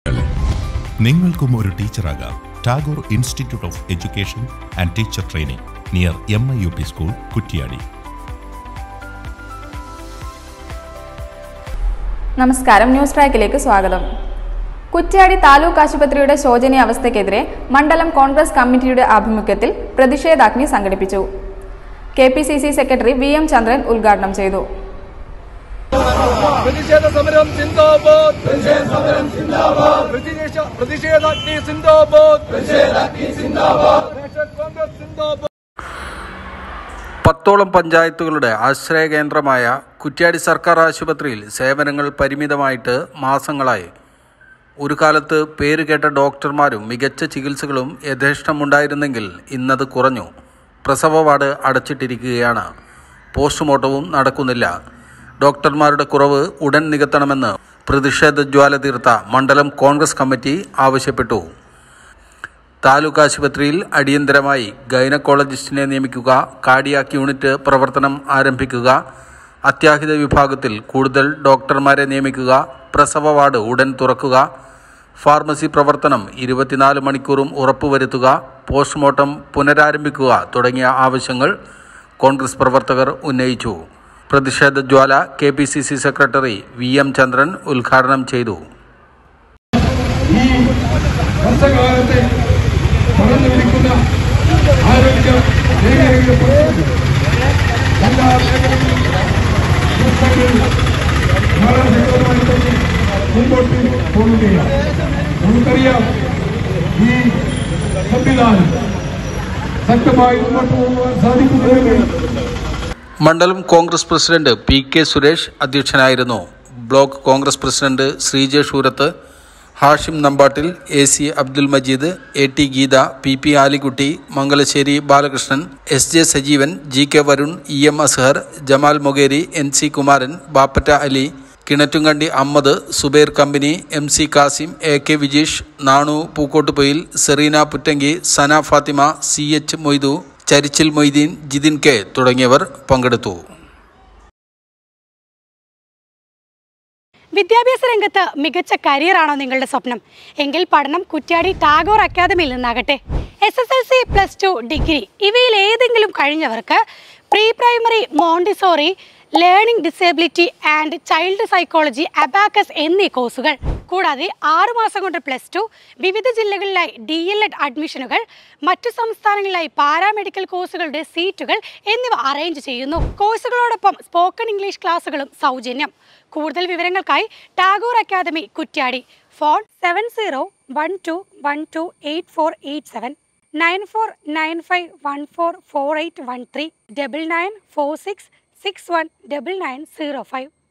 നിങ്ങൾക്കും ഒരു ടീച്ചറാകാം. Tagore institute of education and teacher training near MIUP school, Kuttiadi. നമസ്കാരം, ന്യൂസ് ട്രാക്കിലേക്ക് സ്വാഗതം. കുറ്റ്യാടി താലൂക്ക് ആശുപത്രിയുടെ ശോചനീയ അവസ്ഥയ്ക്കെതിരെ മണ്ഡലം കോൺഗ്രസ് കമ്മിറ്റിയുടെ ആഭിമുഖ്യത്തിൽ പ്രതിഷേധാഗ്നി സംഘടിപ്പിച്ചു. KPCC സെക്രട്ടറി VM ചന്ദ്രൻ ഉദ്ഘാടനം ചെയ്തു. പ്രതിഷേധ സമരം സിന്ദാബാദ്, പ്രതിഷേധാഗ്നി സിന്ദാബാദ്, കോൺഗ്രസ് സിന്ദാബാദ്. 10ഓളം പഞ്ചായത്തുകളുടെ ആശ്രയ കേന്ദ്രമായ കുറ്റ്യാടി സർക്കാർ ആശുപത്രിയിൽ സേവനങ്ങൾ പരിമിതമായിട്ട് മാസങ്ങളായി. ഒരു കാലത്ത് പേരുകേട്ട ഡോക്ടർമാരും മികച്ച ചികിത്സകളും യഥേഷ്ടമുണ്ടായിരുന്നെങ്കിൽ ഇന്നത് കുറഞ്ഞു. പ്രസവ വാർഡ് അടച്ചിട്ടിരിക്കുകയാണ്. പോസ്റ്റ്മോർട്ടവും നടക്കുന്നില്ല. ഡോക്ടർമാരുടെ കുറവ് ഉടൻ നികത്തണമെന്ന് പ്രതിഷേധ ജ്വാല തീർത്ത മണ്ഡലം കോൺഗ്രസ് കമ്മിറ്റി ആവശ്യപ്പെട്ടു. താലൂക്ക് ആശുപത്രിയിൽ അടിയന്തരമായി ഗൈനക്കോളജിസ്റ്റിനെ നിയമിക്കുക, കാർഡിയാക് യൂണിറ്റ് പ്രവർത്തനം ആരംഭിക്കുക, അത്യാഹിത വിഭാഗത്തിൽ കൂടുതൽ ഡോക്ടർമാരെ നിയമിക്കുക, പ്രസവ വാർഡ് ഉടൻ തുറക്കുക, ഫാർമസി പ്രവർത്തനം 24 മണിക്കൂറും ഉറപ്പുവരുത്തുക, പോസ്റ്റ്മോർട്ടം പുനരാരംഭിക്കുക തുടങ്ങിയ ആവശ്യങ്ങൾ കോൺഗ്രസ് പ്രവർത്തകർ ഉന്നയിച്ചു. പ്രതിഷേധ ജ്വാല KPCC സെക്രട്ടറി VM ചന്ദ്രൻ ഉദ്ഘാടനം ചെയ്തു. ഈ വർഷകാലത്തെ നടന്നുകൊണ്ടിരിക്കുന്ന ആരോഗ്യ മേഖലയിലെ എല്ലാ മേഖലകളിലും മാനസികമായി മുമ്പോട്ട് പോകുകയാണ്. നമുക്കറിയാം, ഈ സംവിധാനം ശക്തമായി മുമ്പോട്ട് പോകുവാൻ സാധിക്കുന്നതിന് മണ്ഡലം കോൺഗ്രസ് പ്രസിഡന്റ് PK സുരേഷ് അധ്യക്ഷനായിരുന്നു. Block Congress president Sreejesh Oorath, Hashim Nambattil, AC Abdul Majeed, AT Geetha, PP Alikutty, Mangalassery Balakrishnan, SJ Sajeevan, GK Varun, EM Azhar, Jamal Mogeri, NC Kumaran, Bappatta Ali, Kinattinkandi Ahammed, Zubair company, MC Kasim, AK Vijeesh, Nanu Pookkottupoyil, Sereena Puttanki, Sana Fathima, CH Moythu, Charichil Moideen, Jithin K തുടങ്ങിയവർ പങ്കെടുത്തു. വിദ്യാഭ്യാസ രംഗത്ത് മികച്ച കരിയറാണോ നിങ്ങളുടെ സ്വപ്നം? എങ്കിൽ പഠനം കുറ്റ്യാടി ടാഗോർ അക്കാദമിയിൽ നിന്നാകട്ടെ. SSLC, +2, ഡിഗ്രി ഇവയിൽ ഏതെങ്കിലും കഴിഞ്ഞവർക്ക് pre primary, montessori, learning disability and child psychology, abacus എന്നീ കോഴ്സുകൾ കൂടാതെ 6 മാസം കൊണ്ട് +2, വിവിധ ജില്ലകളിലായി DLED അഡ്മിഷനുകൾ, മറ്റു സംസ്ഥാനങ്ങളിലായി പാരാമെഡിക്കൽ കോഴ്സുകളുടെ സീറ്റുകൾ എന്നിവ അറേഞ്ച് ചെയ്യുന്നു. കോഴ്സുകളോടൊപ്പം സ്പോക്കൺ ഇംഗ്ലീഷ് ക്ലാസുകളും സൗജന്യം. കൂടുതൽ വിവരങ്ങൾക്കായി ടാഗോർ അക്കാദമി, കുറ്റ്യാടി. ഫോൺ 7012128487, 9495144813, 9946619905.